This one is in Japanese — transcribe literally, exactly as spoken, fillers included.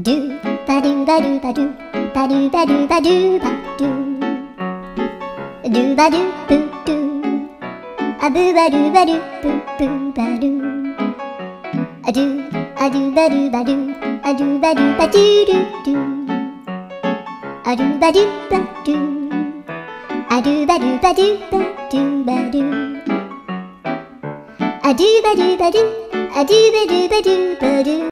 ドゥバドゥバドゥバドゥバドゥバドゥバドゥバドゥドゥバドゥブドゥアブバドゥバドゥブブバドゥアドゥアドゥバドゥバドゥアドゥバドゥバドゥドゥドゥアドゥバドゥバドゥアドゥバドゥバドゥバドゥバドゥアドゥバドゥバドゥアドゥバドゥバドゥバドゥ